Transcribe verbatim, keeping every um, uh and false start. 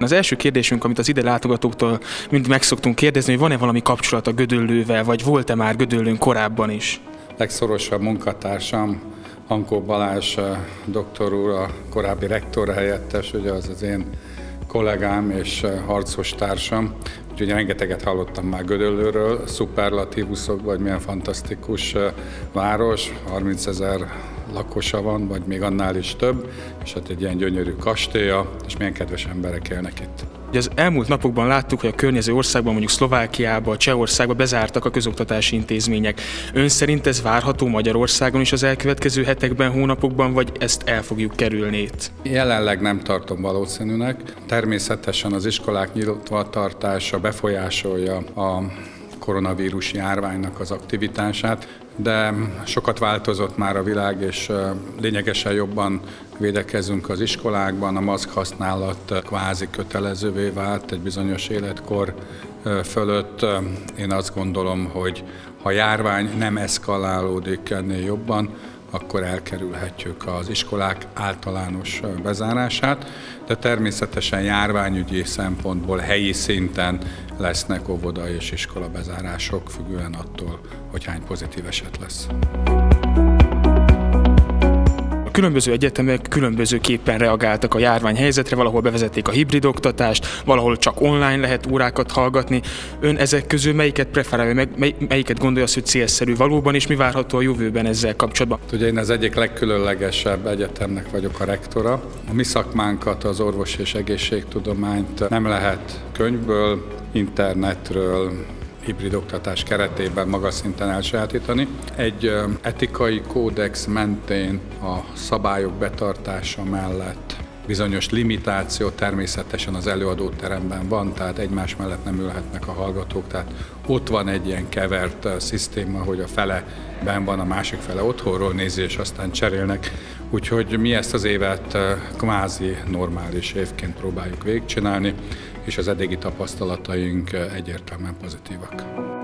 Az első kérdésünk, amit az ide látogatóktól mind meg szoktunk kérdezni, hogy van-e valami kapcsolat a Gödöllővel, vagy volt-e már Gödöllőn korábban is? Legszorosabb munkatársam, Hankó Balázs doktor úr, a korábbi rektor helyettes, ugye az az én kollégám és harcos társam. Úgyhogy rengeteget hallottam már Gödöllőről, szuperlatívuszokban, hogy milyen fantasztikus város, harmincezer lakosa van, vagy még annál is több, és hát egy ilyen gyönyörű kastélya, és milyen kedves emberek élnek itt. Az elmúlt napokban láttuk, hogy a környező országban, mondjuk Szlovákiában, Csehországban bezártak a közoktatási intézmények. Ön szerint ez várható Magyarországon is az elkövetkező hetekben, hónapokban, vagy ezt el fogjuk kerülni itt? Jelenleg nem tartom valószínűnek. Természetesen az iskolák nyitvatartása befolyásolja a koronavírus járványnak az aktivitását, de sokat változott már a világ, és lényegesen jobban védekezünk az iskolákban. A maszk használat kvázi kötelezővé vált egy bizonyos életkor fölött. Én azt gondolom, hogy ha a járvány nem eszkalálódik ennél jobban, akkor elkerülhetjük az iskolák általános bezárását, de természetesen járványügyi szempontból helyi szinten lesznek óvoda és iskola bezárások, függően attól, hogy hány pozitív eset lesz. A különböző egyetemek különbözőképpen reagáltak a járványhelyzetre, valahol bevezették a hibrid oktatást, valahol csak online lehet órákat hallgatni. Ön ezek közül melyiket preferálja, meg, melyiket gondolja azt, hogy célszerű valóban, és mi várható a jövőben ezzel kapcsolatban? Ugye én az egyik legkülönlegesebb egyetemnek vagyok a rektora. A mi szakmánkat, az orvos és egészségtudományt nem lehet könyvből, internetről, hibrid oktatás keretében magas szinten elsajátítani. Egy etikai kódex mentén a szabályok betartása mellett bizonyos limitáció természetesen az előadóteremben van, tehát egymás mellett nem ülhetnek a hallgatók, tehát ott van egy ilyen kevert szisztéma, hogy a fele benn van, a másik fele otthonról nézi, és aztán cserélnek. Úgyhogy mi ezt az évet kvázi normális évként próbáljuk végigcsinálni, és az eddigi tapasztalataink egyértelműen pozitívak.